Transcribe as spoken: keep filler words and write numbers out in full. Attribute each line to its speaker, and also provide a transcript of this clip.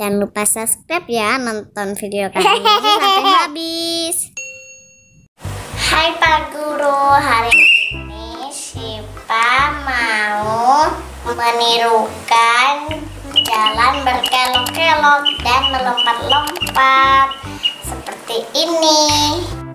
Speaker 1: Jangan lupa subscribe ya, nonton video kali ini sampai habis. Hai Pak Guru, hari ini Syifa mau menirukan jalan berkelok-kelok dan melompat-lompat seperti ini.